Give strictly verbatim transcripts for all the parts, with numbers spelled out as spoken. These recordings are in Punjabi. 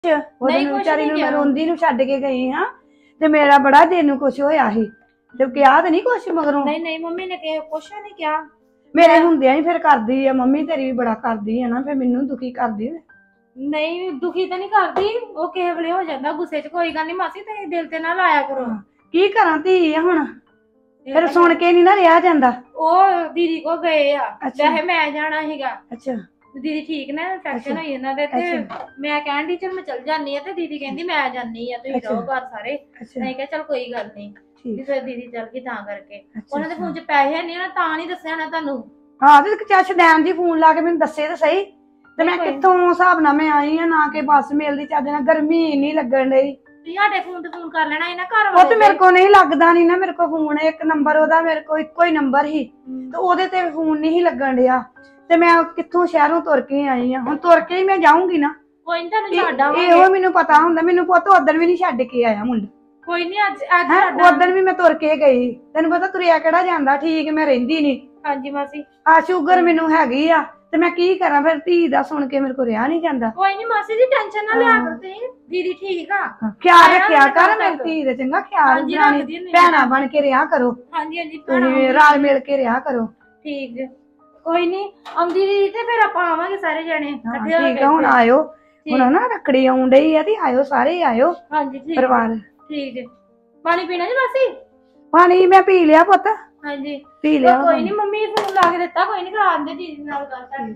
ਉਹਨੂੰ ਵਿਚਾਰੀ ਨੂੰ ਮੈਂ ਰੋਂਦੀ ਨੂੰ ਛੱਡ ਕੇ ਗਈ ਹਾਂ ਤੇ ਮੇਰਾ ਬੜਾ ਦਿਲ ਨੂੰ ਕੁਛ ਹੋਇਆ ਸੀ ਤੇ ਕਿਹਾ ਤੇ ਨਹੀਂ ਕੁਛ ਮਗਰੋਂ। ਨਹੀਂ ਨਹੀਂ ਮੰਮੀ ਨੇ ਕਿ ਕੁਛ ਨਹੀਂ ਕਿਹਾ। ਮੇਰੇ ਹੁੰਦਿਆਂ ਹੀ ਫਿਰ ਕਰਦੀ ਆ ਮੰਮੀ ਤੇਰੀ ਵੀ ਬੜਾ ਕਰਦੀ ਆ ਨਾ ਫਿਰ ਮੈਨੂੰ ਦੁਖੀ ਕਰਦੀ। ਨਹੀਂ ਦੁਖੀ ਤਾਂ ਨਹੀਂ ਕਰਦੀ ਉਹ ਕਿਸੇ ਵੇਲੇ ਹੋ ਜਾਂਦਾ ਗੁੱਸੇ 'ਚ। ਕੋਈ ਗੱਲ ਨਹੀਂ ਮਾਸੀ ਤੁਸੀਂ ਦਿਲ ਤੇ ਨਾ ਲਾਇਆ ਕਰੋ। ਕੀ ਕਰਾਂ ਧੀ ਆ ਹੁਣ ਫਿਰ ਸੁਣ ਕੇ ਨਹੀਂ ਨਾ ਰਿਹਾ ਜਾਂਦਾ। ਉਹ ਦੀਦੀ ਕੋ ਗਏ ਆ ਵੈਸੇ ਮੈਂ ਜਾਣਾ ਸੀਗਾ। ਅੱਛਾ ਦੀਦੀ ਠੀਕ ਨਾ ਇਨਫੈਕਸ਼ਨ ਹੋਈ ਇਹਨਾਂ ਦੇ ਤੇ ਮੈਂ ਕਹਿਣ ਦੀ ਚਲ ਮੈਂ ਚਲ ਜਾਨੀ ਆ ਤੇ ਦੀਦੀ ਕਹਿੰਦੀ ਮੈਂ ਜਾਨੀ ਆ ਤੁਸੀਂ ਰਹੋ ਘਰ ਸਾਰੇ। ਮੈਂ ਕਿਹਾ ਚਲ ਕੋਈ ਗੱਲ ਨਹੀਂ ਤੇ ਫਿਰ ਦੀਦੀ ਚਲ ਗਈ ਤਾਂ ਕਰਕੇ। ਉਹਨਾਂ ਦੇ ਫੋਨ 'ਚ ਪੈਸੇ ਨਹੀਂ ਨਾ ਤਾਂ ਨਹੀਂ ਦੱਸਿਆ ਨਾ ਤੁਹਾਨੂੰ। ਹਾਂ ਤੇ ਚਾਚ ਡੈਨ ਦੀ ਫੋਨ ਲਾ ਕੇ ਮੈਨੂੰ ਦੱਸੇ ਤਾਂ ਸਹੀ ਤੇ ਮੈਂ ਕਿੱਥੋਂ ਹਿਸਾਬ ਨਾਲ ਮੈਂ ਆਈ ਆ ਨਾ ਕਿ ਬੱਸ ਮਿਲਦੀ ਚੱਜ ਨਾਲ ਗਰਮੀ ਨਹੀਂ ਲੱਗਣ ਡਈ। ਤੁਹਾਡੇ ਫੋਨ ਤੇ ਫੋਨ ਕਰ ਲੈਣਾ ਸੀ ਨਾ ਘਰ ਵਾਲੇ। ਉਹ ਤੇ ਮੇਰੇ ਕੋਲ ਨਹੀਂ ਲੱਗਦਾ ਨਹੀਂ ਨਾ ਮੇਰੇ ਕੋਲ ਫੋਨ ਇੱਕ ਨੰਬਰ ਉਹਦਾ ਮੇਰੇ ਕੋਲ ਇੱਕੋ ਹੀ ਨੰਬਰ ਸੀ ਤੇ ਉਹਦੇ ਤੇ ਫੋਨ ਨਹੀਂ ਸੀ ਲੱਗਣ ਡਿਆ ਤੇ ਮੈਂ ਕਿੱਥੋਂ ਸ਼ਹਿਰੋਂ ਤੁਰ ਕੇ ਆਈ ਆ। ਹੁਣ ਤੁਰ ਕੇ ਹੀ ਮੈਂ ਜਾਊਂਗੀ ਨਾ। ਕੋਈ ਨੀ ਤੁਹਾਨੂੰ ਛੱਡ ਆਵਾਂਗੇ। ਇਹੋ ਮੈਨੂੰ ਪਤਾ ਹੁੰਦਾ ਮੈਨੂੰ ਪੁੱਤ ਉਧਰ ਵੀ ਨਹੀਂ ਛੱਡ ਕੇ ਆਇਆ ਮੁੰਡਾ। ਕੋਈ ਨਹੀਂ ਅੱਜ ਅੱਜ ਉਧਰ ਵੀ ਮੈਂ ਤੁਰ ਕੇ ਗਈ ਤੈਨੂੰ ਪਤਾ ਤੁਰਿਆ ਕਿਹੜਾ ਜਾਂਦਾ ਠੀਕ ਮੈਂ ਰਹਿੰਦੀ ਨਹੀਂ। ਹਾਂਜੀ ਮਾਸੀ ਆ ਸ਼ੂਗਰ ਮੈਨੂੰ ਹੈਗੀ ਆ ਤੇ ਮੈਂ ਕੀ ਕਰਾਂ ਫਿਰ ਧੀ ਦਾ ਸੁਣ ਕੇ ਮੇਰੇ ਕੋਲ ਰਿਹਾ ਨਹੀਂ ਜਾਂਦਾ। ਕੋਈ ਨਹੀਂ ਮਾਸੀ ਜੀ ਟੈਨਸ਼ਨ ਨਾ ਲਿਆ ਕਰ ਤੁਸੀਂ ਦੀਦੀ ਠੀਕ ਆ। ਖਿਆਲ ਰੱਖਿਆ ਕਰ ਮੇਰੀ ਧੀ ਦਾ ਚੰਗਾ ਖਿਆਲ ਭੈਣਾਂ ਬਣ ਕੇ ਰਿਹਾ ਕਰੋ। ਹਾਂਜੀ ਹਾਂਜੀ ਤੁਸੀਂ ਰਲ ਮਿਲ ਕੇ ਰਿਹਾ ਕਰੋ। ਠੀਕ ਜੀ ਕੋਈ ਨਹੀਂ ਆਉਂਦੀ ਦੀਦੀ ਤੇ ਫਿਰ ਆਪਾਂ ਆਵਾਂਗੇ ਸਾਰੇ ਜਣੇ ਇਕੱਠੇ ਹੋ ਕੇ। ਠੀਕ ਆ ਹੁਣ ਆਇਓ ਹੁਣ ਨਾ ਰੱਖੜੀ ਆਉਣ ਡਈ ਆ ਤੇ ਆਇਓ ਸਾਰੇ ਆਇਓ। ਹਾਂਜੀ ਠੀਕ ਪਰਿਵਾਰ ਠੀਕ ਜੀ। ਪਾਣੀ ਪੀਣਾ ਜੀ ਮਾਸੀ? ਪਾਣੀ ਮੈਂ ਪੀ ਲਿਆ ਪੁੱਤ। ਹਾਂਜੀ ਪੀ ਲਿਆ। ਕੋਈ ਨਹੀਂ ਮੰਮੀ ਫੋਨ ਲਾ ਕੇ ਦਿੱਤਾ ਕੋਈ ਨਹੀਂ ਕਰਾ ਦਿੰਦੇ ਦੀਦੀ ਨਾਲ ਗੱਲ ਕਰ।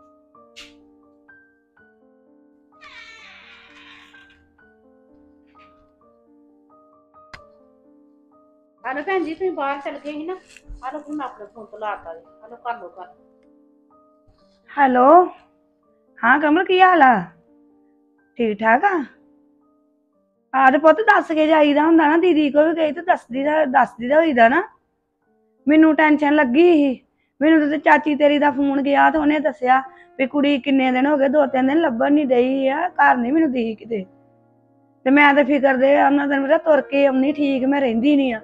ਆਲੋ ਭੈਣ ਜੀ ਤੁਸੀਂ ਬਾਹਰ ਚਲ ਗਏ ਸੀ ਨਾ ਆਲੋ ਫੋਨ ਆਪਣੇ ਫੋਨ ਤੋਂ ਲਾਤਾ ਜੀ ਆਲੋ ਕਰ ਲੋ ਕਰ। ਹੈਲੋ ਹਾਂ ਕਮਲ ਕੀ ਹਾਲ ਆ? ਠੀਕ ਠਾਕ ਆ? ਆ ਤੇ ਪੁੱਤ ਦੱਸ ਕੇ ਜਾਈਦਾ ਹੁੰਦਾ ਨਾ ਦੀਦੀ ਕੋ ਵੀ ਗਈ ਤੇ ਦੱਸਦੀ ਦਾ ਦੱਸਦੀ ਦਾ ਹੋਈਦਾ ਨਾ। ਮੈਨੂੰ ਟੈਨਸ਼ਨ ਲੱਗੀ ਸੀ ਮੈਨੂੰ ਤੇ ਚਾਚੀ ਤੇਰੀ ਦਾ ਫੋਨ ਗਿਆ ਤੇ ਉਹਨੇ ਦੱਸਿਆ ਵੀ ਕੁੜੀ ਕਿੰਨੇ ਦਿਨ ਹੋ ਗਏ ਦੋ ਤਿੰਨ ਦਿਨ ਲੱਭਣ ਨਹੀਂ ਡਈ ਆ ਘਰ ਨਹੀਂ ਮੈਨੂੰ ਦਿਖੀ ਕਿਤੇ ਤੇ ਮੈਂ ਤੇ ਫਿਕਰ ਦੇ ਉਹਨਾਂ ਦਿਨ ਮੇਰਾ ਤੁਰ ਕੇ ਆਉਣੀ ਠੀਕ ਮੈਂ ਰਹਿੰਦੀ ਨਹੀਂ ਆ।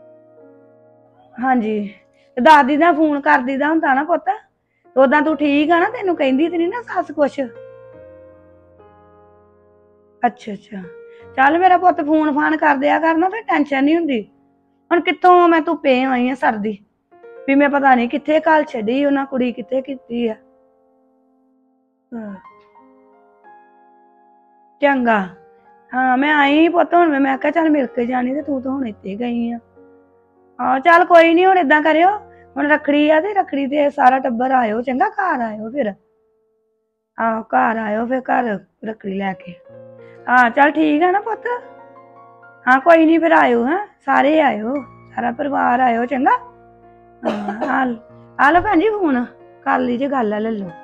ਹਾਂਜੀ ਤੇ ਦਾਦੀ ਦਾ ਫੋਨ ਕਰਦੀ ਦਾ ਹੁੰਦਾ ਨਾ ਪੁੱਤ ਉਦਾਂ ਤੂੰ ਠੀਕ ਆ ਨਾ ਤੈਨੂੰ ਕਹਿੰਦੀ ਤੇ ਨਹੀਂ ਨਾ ਸੱਸ ਕੁਛ? ਅੱਛਾ ਅੱਛਾ ਚੱਲ ਮੇਰਾ ਪੁੱਤ ਫੋਨ ਫਾਨ ਕਰ ਦਿਆ ਕਰਨਾ ਫਿਰ ਟੈਨਸ਼ਨ ਨਹੀਂ ਹੁੰਦੀ। ਹੁਣ ਕਿੱਥੋਂ ਮੈਂ ਧੁੱਪੇ ਆਈ ਆ ਸਰਦੀ ਵੀ ਮੈਂ ਪਤਾ ਨਹੀਂ ਕਿੱਥੇ ਘਲ ਛੱਡੀ ਉਹਨਾਂ ਕੁੜੀ ਕਿੱਥੇ ਕੀਤੀ ਆ। ਚੰਗਾ ਹਾਂ ਮੈਂ ਆਈ ਪੁੱਤ ਹੁਣ ਮੈਂ ਕਿਹਾ ਚੱਲ ਮਿਲ ਕੇ ਜਾਣੀ ਤੇ ਤੂੰ ਤਾਂ ਹੁਣ ਇੱਥੇ ਗਈ ਆ। ਹਾਂ ਚੱਲ ਕੋਈ ਨੀ ਹੁਣ ਏਦਾਂ ਕਰਿਓ ਹੁਣ ਰੱਖੜੀ ਆ ਤੇ ਰੱਖੜੀ ਤੇ ਸਾਰਾ ਟੱਬਰ ਆਇਓ ਚੰਗਾ ਘਰ ਆਇਓ ਫਿਰ। ਆਹੋ ਘਰ ਆਇਓ ਫਿਰ ਘਰ ਰੱਖੜੀ ਲੈ ਕੇ। ਹਾਂ ਚੱਲ ਠੀਕ ਆ ਨਾ ਪੁੱਤ? ਹਾਂ ਕੋਈ ਨੀ ਫਿਰ ਆਇਓ ਹੈਂ ਸਾਰੇ ਆਇਓ ਸਾਰਾ ਪਰਿਵਾਰ ਆਇਓ ਚੰਗਾ। ਹਾਂ ਆ ਲਓ ਭੈਣ ਜੀ ਫੋਨ ਕਰ ਲਈ ਜੇ ਗੱਲ ਆ ਲੈ ਲਓ।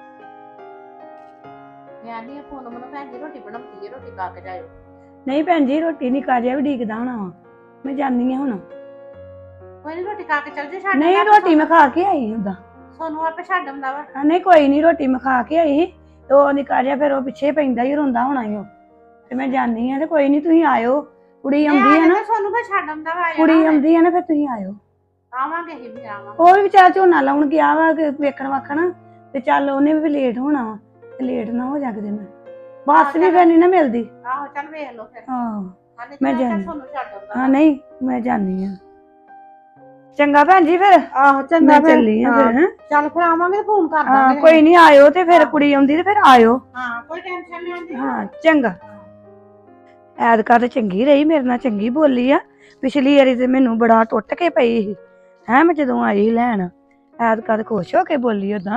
ਮੈਂ ਫੋਨ ਮੈਨੂੰ ਭੈਣ ਜੀ ਰੋਟੀ ਬਣਾਉਂਦੀ ਹੈ ਰੋਟੀ ਖਾ ਕੇ ਜਾਇਓ। ਨਹੀਂ ਭੈਣ ਜੀ ਰੋਟੀ ਨਹੀਂ ਖਾ ਜਿਆ ਵੀ ਡੀਕਦਾ ਹੋਣਾ ਵਾ ਮੈਂ ਜਾਨੀ ਆ ਹੁਣ। ਕੋਈ ਨੀ ਰੋਟੀ ਖਾ ਕੇ ਚੱਲ ਜੇ ਛੱਡ। ਨਹੀਂ ਰੋਟੀ ਮੈਂ ਖਾ ਕੇ ਆਈ ਉਦਾਂ। ਸੋਨੂੰ ਆਪੇ ਛੱਡ ਆਉਂਦਾ ਵਾ। ਨਹੀਂ ਕੋਈ ਨੀ ਰੋਟੀ ਮੈਂ ਖਾ ਕੇ ਆਈ ਤੇ ਉਹ ਨਿਕਾ ਜਿਹਾ ਫਿਰ ਉਹ ਪਿੱਛੇ ਪੈਂਦਾ ਹੀ ਰੋਂਦਾ ਹੋਣਾ ਈ ਉਹ ਤੇ ਮੈਂ ਜਾਨੀ ਆ ਤੇ ਕੋਈ ਨੀ ਤੁਸੀਂ ਆਇਓ ਕੁੜੀ ਆਉਂਦੀ ਆ ਨਾ। ਸੋਨੂੰ ਫਿਰ ਛੱਡ ਆਉਂਦਾ ਵਾ। ਕੁੜੀ ਆਉਂਦੀ ਆ ਨਾ ਫਿਰ ਤੁਸੀਂ ਆਇਓ। ਆਵਾਂਗੇ ਅਸੀਂ ਵੀ ਆਵਾਂਗੇ। ਉਹ ਵੀ ਵਿਚਾਰਾ ਝੋਨਾ ਲਾਉਣ ਗਿਆ ਵਾ ਵੇਖਣ ਵਾਖਣ ਤੇ ਚੱਲ ਉਹਨੇ ਵੀ ਲੇਟ ਹੋਣਾ ਵਾ ਤੇ ਲੇਟ ਨਾ ਹੋ ਜਾ ਕਿਤੇ ਮੈਂ ਬੱਸ ਵੀ ਫਿਰ ਨੀ ਨਾ ਮਿਲਦੀ। ਆਹੋ ਚੱਲ ਵੇਖ ਲਓ ਫਿਰ। ਹਾਂ ਮੈਂ ਜਾਨੀ ਹਾਂ ਨਹੀਂ ਮੈਂ ਜਾਨੀ ਆ। ਚੰਗਾ ਭੈਣ ਜੀ ਫਿਰ। ਆਹੋ ਚੰਗਾ ਚੱਲੀ ਆ ਫਿਰ। ਚੱਲ ਫਿਰ ਆਵਾਂਗੇ ਫੋਨ ਕਰ ਦਾਂਗੇ। ਕੋਈ ਨੀ ਆਇਓ ਤੇ ਫਿਰ ਕੁੜੀ ਆਉਂਦੀ ਤੇ ਫਿਰ ਆਇਓ। ਹਾਂ ਕੋਈ ਟੈਨਸ਼ਨ ਨਹੀਂ ਆਉਂਦੀ। ਹਾਂ ਚੰਗਾ। ਐਤਕਾ ਤੇ ਚੰਗੀ ਰਹੀ ਮੇਰੇ ਨਾਲ ਚੰਗੀ ਬੋਲੀ ਆ ਪਿਛਲੀ ਵਾਰੀ ਤੇ ਮੈਨੂੰ ਬੜਾ ਟੁੱਟ ਕੇ ਪਈ ਸੀ ਹੈਂ ਮੈਂ ਜਦੋਂ ਆਈ ਲੈਣ ਐਤਕਾ ਤੇ ਖੁਸ਼ ਹੋ ਕੇ ਬੋਲੀ ਓਦਾਂ।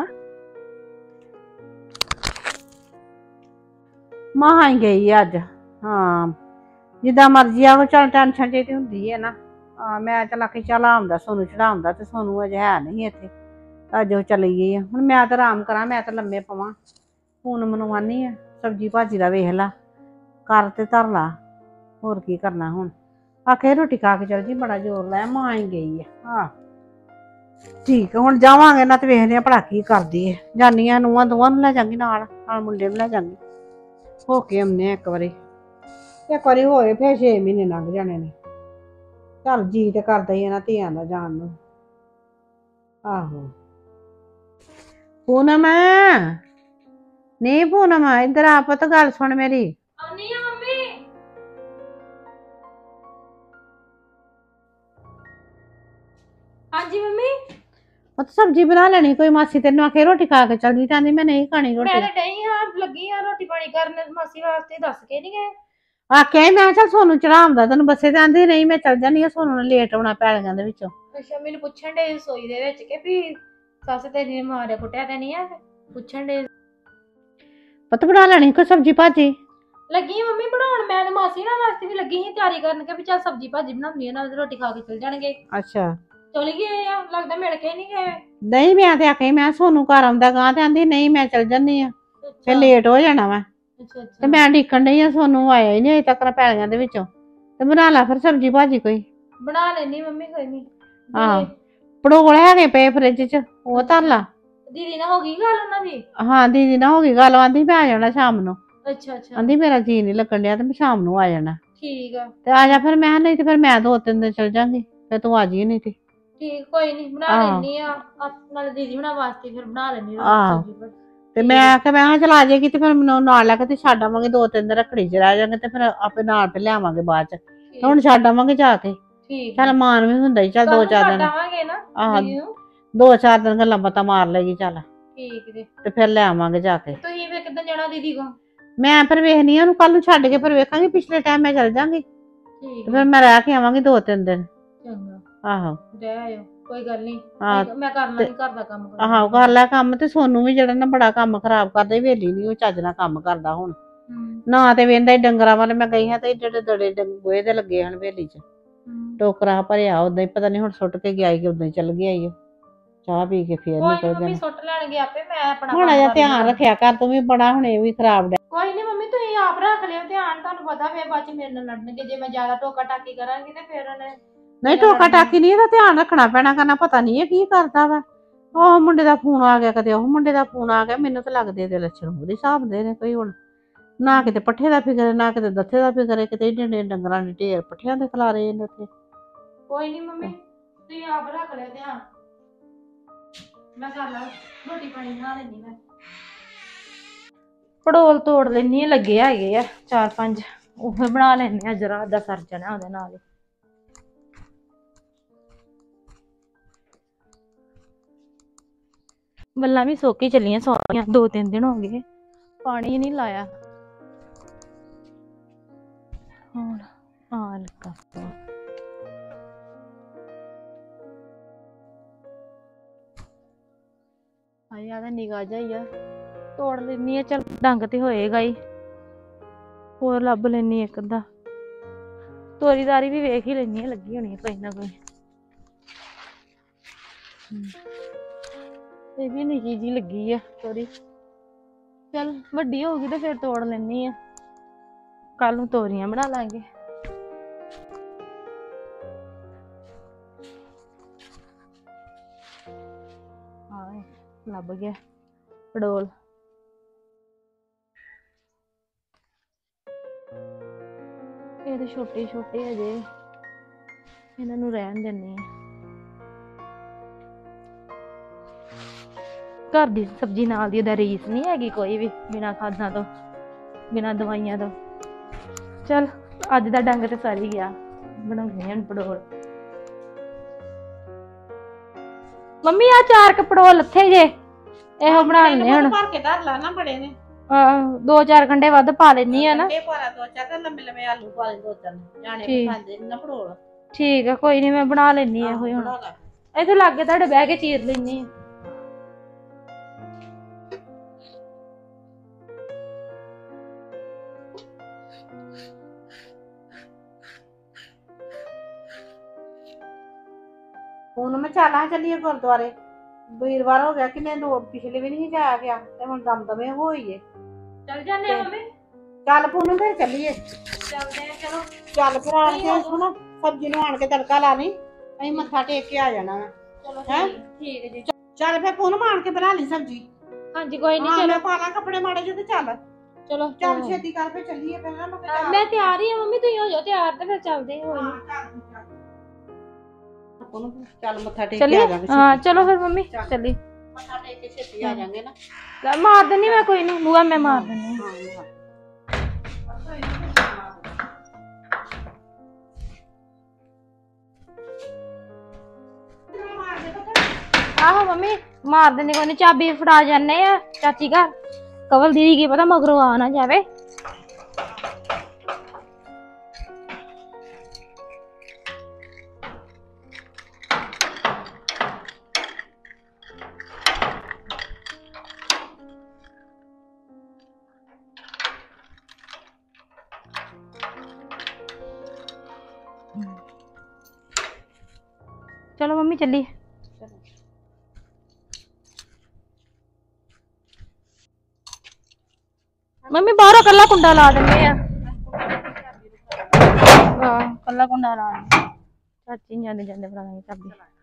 ਮਾਂ ਹੀ ਗਈ ਅੱਜ। ਹਾਂ ਜਿੱਦਾਂ ਮਰਜ਼ੀ ਆ ਚੱਲ ਟੈਨਸ਼ਨ ਜੇ ਤੇ ਹੁੰਦੀ ਹੈ ਨਾ। ਹਾਂ ਮੈਂ ਚੱਲ ਆਖੀ ਚੱਲ ਆਉਂਦਾ ਸੋਨੂੰ ਚੜਾਉਂਦਾ ਤੇ ਸੋਨੂੰ ਅਜੇ ਹੈ ਨਹੀਂ ਇੱਥੇ ਅੱਜ ਉਹ ਚਲੀ ਗਈ ਆ। ਹੁਣ ਮੈਂ ਤਾਂ ਆਰਾਮ ਕਰਾਂ ਮੈਂ ਤਾਂ ਲੰਮੇ ਪਵਾਂ ਫੋਨ ਮੈਨੂੰ ਆਨੀ ਆ ਸਬਜ਼ੀ ਭਾਜੀ ਦਾ ਵੇਖ ਲਾ ਕਰ ਤੇ ਧਰ ਲਾ ਹੋਰ ਕੀ ਕਰਨਾ ਹੁਣ। ਆਖੇ ਰੋਟੀ ਖਾ ਕੇ ਚੱਲ ਜੀ ਬੜਾ ਜ਼ੋਰ ਲਾਇਆ ਮਾਂ ਹੀ ਗਈ ਆ। ਹਾਂ ਠੀਕ ਹੁਣ ਜਾਵਾਂਗੇ ਨਾ ਤੇ ਵੇਖਦੇ ਆ ਭਲਾ ਕੀ ਕਰਦੀ ਹੈ। ਜਾਨੀਆਂ ਨੂੰਹਾਂ ਦੋਵਾਂ ਨੂੰ ਲੈ ਜਾਂਗੀ ਨਾਲ ਨਾਲ ਮੁੰਡੇ ਨੂੰ ਲੈ ਜਾਂਗੀ ਹੋ ਕੇ ਆਉਂਦੇ ਆ ਇੱਕ ਵਾਰੀ। ਇੱਕ ਵਾਰੀ ਹੋਏ ਫਿਰ ਛੇ ਮਹੀਨੇ ਲੰਘ ਜਾਣੇ ਨੇ। ਚੱਲ ਜੀ ਤੇ ਕਰਦਾ ਹੀ ਇਹਨਾਂ ਧੀਆਂ ਦਾ ਜਾਣ ਨੂੰ। ਆਹੋ ਪੂਨਮ ਨਹੀਂ ਪੂਨਮ ਇੱਧਰ ਆ ਪੁੱਤ ਗੱਲ ਸੁਣ ਮੇਰੀ। ਆਉਣੀ ਆ ਮੰਮੀ। ਹਾਂਜੀ ਮੰਮੀ। ਉਹ ਤਾਂ ਸਬਜ਼ੀ ਬਣਾ ਲੈਣੀ ਕੋਈ, ਮਾਸੀ ਤੈਨੂੰ ਆਖੇ ਰੋਟੀ ਖਾ ਕੇ ਚੱਲ ਜੀ, ਕਹਿੰਦੀ ਮੈਂ ਨਹੀਂ ਖਾਣੀ ਮੈਂ ਰੋਟੀ। ਤਾਂ ਡਈ ਹਾਂ ਲੱਗੀ ਆ ਰੋਟੀ ਪਾਣੀ ਕਰਨ, ਮਾਸੀ ਵਾਸਤੇ ਦੱਸ ਕੇ ਨਹੀਂ ਗਏ। ਆਖਿਆ ਸੀ ਮੈਂ ਚੱਲ ਸੋਨੂੰ ਚੜਾਉਂਦਾ ਤੈਨੂੰ ਬੱਸੇ ਤੇ ਆਂਦੀ ਨਹੀਂ ਮੈਂ ਚੱਲ ਜਾਨੀ ਆ, ਸੋਨੂੰ ਨੇ ਲੇਟ ਆਉਣਾ ਪੈਲੀਆਂ ਦੇ ਵਿੱਚੋਂ। ਅੱਛਾ ਮੈਨੂੰ ਪੁੱਛਣ ਡੇ ਰਸੋਈ ਦੇ ਵਿੱਚ ਕਿ ਵੀ ਸੱਸ ਤੇਰੀ ਨੇ ਮਾਰਿਆ ਕੁੱਟਿਆ ਤੇ ਨਹੀਂ ਆ, ਪੁੱਛਣ ਡੇ। ਪੁੱਤ ਬਣਾ ਲੈਣੀ ਕੋਈ ਸਬਜ਼ੀ ਭਾਜੀ। ਲੱਗੀ ਮੰਮੀ ਬਣਾਉਣ, ਮੈਂ ਤੇ ਮਾਸੀ ਨਾਲ ਵਾਸਤੇ ਵੀ ਲੱਗੀ ਸੀ ਤਿਆਰੀ ਕਰਨ ਕੇ ਵੀ ਚੱਲ ਸਬਜ਼ੀ ਭਾਜੀ ਬਣਾਉਣੀ ਆ, ਨਾਲ ਰੋਟੀ ਖਾ ਕੇ ਚਲ ਜਾਣਗੇ। ਅੱਛਾ ਚਲ ਗਏ ਆ, ਲੱਗਦਾ ਮਿਲ ਕੇ ਨਹੀਂ ਗਏ। ਨਹੀਂ ਮੈਂ ਤੇ ਆਖਿਆ ਮੈਂ ਸੋਨੂੰ ਘਰ ਆਉਂਦਾ ਗਾਂ ਤੇ ਆਂਦੀ ਨਹੀਂ ਮੈਂ ਚੱਲ ਜਾਨੀ ਆ, ਫਿਰ ਲੇਟ ਹੋ ਜਾਣਾ ਵਾ। ਅੱਛਾ ਅੱਛਾ ਤੇ ਮੈਂ ਢੀਕਣ ਡਈ ਆ, ਸੋਨੂੰ ਆਇਆ ਹੀ ਨਹੀਂ ਅਜੇ ਤੱਕ ਪੈਲੀਆਂ ਦੇ ਵਿੱਚੋਂ। ਤੇ ਬਣਾ ਲਾ ਫਿਰ ਸਬਜ਼ੀ ਭਾਜੀ ਕੋਈ। ਬਣਾ ਲੈਣੀ ਮੰਮੀ ਕੋਈ ਨਹੀਂ। ਆਹ ਪੜੋਲ ਹੈਗੇ ਪਏ ਫਰਿੱਜ 'ਚ, ਉਹ ਧਰ ਲਾ। ਦੀਦੀ ਨਾਲ ਹੋ ਗਈ ਗੱਲ ਉਹਨਾਂ ਦੀ? ਹਾਂ ਦੀਦੀ ਨਾਲ ਹੋ ਗਈ ਗੱਲ, ਆਂਦੀ ਮੈਂ ਆ ਜਾਣਾ ਸ਼ਾਮ ਨੂੰ। ਅੱਛਾ ਅੱਛਾ ਆਂਦੀ ਮੇਰਾ ਜੀ ਨਹੀਂ ਲੱਗਣ ਡਿਆ ਤੇ ਮੈਂ ਸ਼ਾਮ ਨੂੰ ਆ ਜਾਣਾ। ਠੀਕ ਆ ਤੇ ਆ ਜਾ ਫਿਰ। ਮੈਂ ਨਹੀਂ ਤੇ ਫਿਰ ਮੈਂ ਦੋ ਤਿੰਨ ਦਿਨ ਚਲ ਜਾਂਗੀ, ਫਿਰ ਤੂੰ ਆ ਜੀ ਨਹੀਂ ਤੇ। ਠੀਕ ਕੋਈ ਨਹੀਂ ਬਣਾ ਲੈਣੀ ਆ, ਨਾਲ ਦੀਦੀ ਹੁਣਾਂ ਵਾਸਤੇ ਫਿਰ ਬਣਾ ਲੈਣੀ ਆਹੋ। ਸਬਜ਼ੀ। ਤੇ ਮੈਂ ਆਖਿਆ ਮੈਂ ਕਿਹਾ ਚਲ ਆ ਜਾਏਗੀ ਤੇ ਫਿਰ ਮੈਨੂੰ ਨਾਲ ਲੈ ਕੇ ਤੇ ਛੱਡ ਆਵਾਂਗੇ, ਦੋ ਤਿੰਨ ਦਿਨ ਰੱਖੜੀ 'ਚ ਰਹਿ ਜਾਵਾਂਗੇ ਤੇ ਫਿਰ ਆਪੇ ਨਾਲ ਫਿਰ ਲਿਆਵਾਂਗੇ ਬਾਅਦ 'ਚ। ਤੇ ਹੁਣ ਛੱਡ ਆਵਾਂਗੇ ਜਾ ਕੇ। ਠੀਕ ਚੱਲ ਮਾਨ ਵੀ ਹੁੰਦਾ ਹੀ, ਚੱਲ ਦੋ ਚਾਰ ਦਿਨ ਆਵਾਂਗੇ ਨਾ ਆਹ ਦੀਦੀ ਨੂੰ। ਦੋ ਚਾਰ ਦਿਨ ਗੱਲਾਂ ਬਾਤਾਂ ਮਾਰ ਲੇਗੀ ਚੱਲ, ਠੀਕ ਜੀ। ਤੇ ਫਿਰ ਲੈ ਆਵਾਂਗੇ ਜਾ ਕੇ। ਤੁਸੀਂ ਫਿਰ ਕਿੱਦਾਂ ਜਾਣਾ ਦੀਦੀ ਕੋ? ਮੈਂ ਫਿਰ ਵੇਖਣੀ ਆ ਉਹਨੂੰ, ਕੱਲ ਨੂੰ ਛੱਡ ਕੇ ਫਿਰ ਵੇਖਾਂਗੀ, ਪਿਛਲੇ ਟਾਈਮ ਮੈਂ ਚੱਲ ਜਾਂਗੀ ਠੀਕ ਤੇ ਫਿਰ ਮੈਂ ਰਹਿ ਕੇ ਆਵਾਂਗੀ ਦੋ ਤਿੰਨ ਦਿਨ। ਚੰਗਾ ਆਹੋ ਰਹਿ ਆਇਓ ਕੋਈ ਗੱਲ ਨਹੀਂ, ਹਾਂ ਮੈਂ ਕਰ ਲਾਂਗੀ ਘਰ ਦਾ ਕੰਮ। ਆਹੋ ਕਰ ਲੈ ਕੰਮ। ਤੇ ਸੋਨੂੰ ਵੀ ਜਿਹੜਾ ਨਾ ਬੜਾ ਕੰਮ ਖਰਾਬ ਕਰਦਾ, ਵੇਲੀ ਨਹੀਂ ਉਹ ਚੱਜ ਨਾਲ ਕੰਮ ਕਰਦਾ ਹੁਣ ਨਾ, ਤੇ ਵੇਂਦਾ ਹੀ ਡੰਗਰਾਂ ਵੱਲ। ਮੈਂ ਗਈ ਹਾਂ ਤੇ ਜਿਹੜੇ ਦੜੇ ਗੋਹੇ ਦੇ ਲੱਗੇ ਹਨ ਵੇਲੀ 'ਚ, ਟੋਕਰਾ ਭਰਿਆ ਉਦਾਂ ਹੀ, ਪਤਾ ਨਹੀਂ ਹੁਣ ਸੁੱਟ ਕੇ ਗਿਆ ਕਿ ਉਦਾਂ ਹੀ ਚੱਲ ਗਿਆ ਈ। ਚਾਹ ਪੀ ਕੇ ਫੇਰ ਨਿਕਲ ਮੰਮੀ ਸੁੱਟ ਲੈਣਗੇ ਆਪੇ, ਮੈਂ ਆਪਣਾ ਹੁਣ ਅਜਾ ਧਿਆਨ ਰੱਖਿਆ ਕਰ ਤੂੰ ਵੀ, ਬੜਾ ਹੁਣ ਇਹ ਵੀ ਖਰਾਬ ਡਿਆ। ਕੋਈ ਨਹੀਂ ਮੰਮੀ ਤੁਸੀਂ ਆਪ ਰੱਖ ਲਿਓ ਧਿਆਨ, ਤੁਹਾਨੂੰ ਪਤਾ ਫੇਰ ਬਾਅਦ ਚ ਮੇਰੇ ਨਾਲ ਲੜਨਗੇ ਜੇ ਮੈਂ ਜ਼ਿਆਦਾ ਟੋਕਾ ਟਾਕੀ ਕਰਾਂਗੀ ਤੇ ਫਿਰ ਉਹਨੇ। ਨਹੀਂ ਟੋਕਾ ਟਾਕੀ ਨਹੀਂ, ਇਹਦਾ ਧਿਆਨ ਰੱਖਣਾ ਪੈਣਾ, ਕਰਨਾ ਪਤਾ ਨਹੀਂ ਇਹ ਕੀ ਕਰਦਾ ਵਾ। ਉਹ ਮੁੰਡੇ ਦਾ ਫੋਨ ਆ ਗਿਆ, ਕਦੇ ਉਹ ਮੁੰਡੇ ਦਾ ਫੋਨ ਆ ਗਿਆ, ਮੈਨੂੰ ਤਾਂ ਲੱਗਦੇ ਇਹਦੇ ਲੱਛਣ ਉਹਦੇ ਹਿਸਾਬ ਦੇ ਨੇ ਕੋਈ। ਹੁਣ ਨਾ ਕਿਤੇ ਪੱਠੇ ਦਾ ਫਿਕਰ, ਨਾ ਕਿਤੇ ਦੱਥੇ ਦਾ ਫਿਕਰ, ਕਿਤੇ ਏਡੇ ਡੰਗਰਾਂ ਦੇ ਢੇਰ ਪੱਠਿਆਂ ਦੇ ਖਿਲਾਰੇ ਇਹਨੇ ਉੱਥੇ। ਕੋਈ ਨਹੀਂ ਮੰਮੀ ਤੁਸੀਂ ਆਪ ਰੱਖ ਲਿਓ ਧਿਆਨ, ਮੈਂ ਕਰ ਲਾਂ ਰੋਟੀ ਪਾਣੀ ਬਣਾ ਲੈਣੀ। ਮੈਂ ਪੜੋਲ ਤੋੜ ਲੈਣੀ ਆ, ਲੱਗੇ ਹੈਗੇ ਆ ਚਾਰ ਪੰਜ, ਉਹ ਬਣਾ ਲੈਣੇ ਆ, ਜਰਾ ਦਾ ਸਰ ਜਾਣਾ ਉਹਦੇ ਨਾਲ। ਬੱਲਾਂ ਵੀ ਸੁੱਕ ਹੀ ਚੱਲੀਆਂ ਸਾਰੀਆਂ, ਦੋ ਤਿੰਨ ਦਿਨ ਹੋ ਗਏ ਪਾਣੀ ਨਹੀਂ ਲਾਇਆ। ਹੁਣ ਆ ਲੱਗਾ ਹਾਏ ਆ ਤਾਂ ਨਿਗਾਹ ਜਾ ਹੀ ਆ, ਤੋੜ ਲੈਣੀ ਆ। ਚੱਲ ਡੰਗ ਤੇ ਹੋਏਗਾ ਹੀ, ਹੋਰ ਲੱਭ ਲੈਣੀ ਇੱਕ ਅੱਧਾ। ਤੋਰੀਦਾਰੀ ਵੀ ਵੇਖ ਹੀ ਲੈਣੀ ਆ, ਲੱਗੀ ਹੋਣੀ ਕੋਈ ਨਾ ਕੋਈ। ਇਹ ਵੀ ਨਿੱਕੀ ਜੀ ਲੱਗੀ ਆ ਤੋਰੀ, ਚੱਲ ਵੱਡੀ ਹੋਊਗੀ ਤੇ ਫਿਰ ਤੋੜ ਲੈਣੀ ਆ, ਕੱਲ ਨੂੰ ਤੋਰੀਆਂ ਬਣਾ ਲਾਂਗੇ। ਹਾਂ ਲੱਭ ਗਿਆ ਪੜੋਲ। ਇਹ ਤੇ ਛੋਟੇ ਛੋਟੇ ਅਜੇ, ਇਹਨਾਂ ਨੂੰ ਰਹਿਣ ਦਿੰਨੀ ਆ। ਘਰ ਦੀ ਸਬਜ਼ੀ ਨਾਲ ਦੀ ਉਹਦਾ ਰੀਸ ਨਹੀਂ ਹੈਗੀ ਕੋਈ ਵੀ, ਬਿਨਾਂ ਖਾਦਾਂ ਤੋਂ ਬਿਨਾਂ ਦਵਾਈਆਂ ਤੋਂ। ਚੱਲ ਅੱਜ ਦਾ ਡੰਗ ਤੇ ਸਰ ਹੀ ਗਿਆ, ਬਣਾਉਣੀ ਆ ਪੜੋਲ। ਮੰਮੀ ਆ ਚਾਰ ਕ ਪੜੋਲ ਲੱਥੇ ਜੇ, ਇਹੋ ਬਣਾ ਲੈਣੇ ਹੁਣ। ਭਰ ਕੇ ਧਰ ਲਾ ਨਾ, ਬੜੇ ਨੇ। ਆਹ ਦੋ ਚਾਰ ਕੰਡੇ ਵੱਧ ਪਾ ਲੈਣੀ ਆ ਨਾ। ਦੋ ਚਾਰ ਲੰਮੇ ਲੰਮੇ ਆਲੂ ਪਾ ਲੈ, ਦੋ ਤਿੰਨ ਜਾਣੇ ਖਾਂਦੇ ਨਾ ਪੜੋਲ। ਠੀਕ ਆ ਕੋਈ ਨੀ, ਮੈਂ ਬਣਾ ਲੈਣੀ ਆ ਇਹੋ ਹੁਣ। ਇੱਥੇ ਲਾਗੇ ਤੁਹਾਡੇ ਬਹਿ ਕੇ ਚੀਰ ਲੈਣੀ ਆ। ਹੁਣ ਮੈਂ ਚੱਲਾਂ ਚੱਲੀਏ ਗੁਰਦੁਆਰੇ, ਵੀਰਵਾਰ ਹੋ ਗਿਆ ਕਿੰਨੇ ਦੋ ਪਿਛਲੇ ਵੀ ਨਹੀਂ ਜਾਇਆ ਗਿਆ, ਤੇ ਹੁਣ ਦਮਦਮੇ ਹੋਈਏ। ਚੱਲ ਜਾਂਦੇ ਆ ਮੰਮੀ। ਚੱਲ ਪੂਨਮ ਫਿਰ ਚੱਲੀਏ। ਚੱਲਦੇ ਆ ਚਲੋ। ਚੱਲ ਫਿਰ ਆਣ ਕੇ ਸੁਣ, ਸਬਜ਼ੀ ਨੂੰ ਆਣ ਕੇ ਤੜਕਾ ਲਾ ਲਈ, ਅਸੀਂ ਮੱਥਾ ਟੇਕ ਕੇ ਆ ਜਾਣਾ ਵਾ। ਚਲੋ ਠੀਕ ਹੈ ਜੀ। ਚੱਲ ਫਿਰ ਪੂਨਮ ਆਣ ਕੇ ਬਣਾ ਲਈ ਸਬਜ਼ੀ। ਹਾਂਜੀ ਕੋਈ ਨਹੀਂ, ਚਲੋ ਪਾ ਲਾ ਕੱਪੜੇ ਮਾੜੇ ਜਿਹੇ ਤੇ ਚੱਲ। ਚਲੋ ਚੱਲ ਛੇਤੀ ਕਰ ਫਿਰ ਚੱਲੀਏ ਫਿਰ ਨਾ। ਮੈਂ ਤਿਆਰ ਹੀ ਆ ਮੰਮੀ, ਤੁਸੀਂ ਹੋ ਜਾਓ ਤਿਆਰ ਤੇ ਫਿਰ ਚੱਲਦੇ ਹਾਂ। ਚੱਲ ਮੱਥਾ ਟੇਕ ਕੇ ਆ ਜਾਵਾਂਗੇ। ਹਾਂ ਚਲੋ ਫਿਰ ਮੰਮੀ ਚੱਲੀ, ਮੱਥਾ ਟੇਕ ਕੇ ਛੇਤੀ ਆ ਜਾਵਾਂਗੇ ਨਾ। ਮਾਰ ਦਿੰਨੀ ਮੈਂ, ਕੋਈ ਨਹੀਂ ਬੂਆ ਮੈਂ ਮਾਰ ਦਿੰਨੀ। ਆਹੋ ਮੰਮੀ ਮਾਰ ਦਿੰਦੇ ਕੋਈ ਨੀ, ਚਾਬੀ ਫੜਾ ਜਾਂਦੇ ਆ ਚਾਚੀ ਘਰ। ਕਵਲ ਦੀਦੀ ਕੀ ਪਤਾ ਮਗਰੋਂ ਆ ਨਾ ਜਾਵੇ। चलो मम्मी चली। मम्मी बाहर कला कुंडा ला देने कला कुंडा ला चाची जाते जाते फड़ा देंगे चाबी।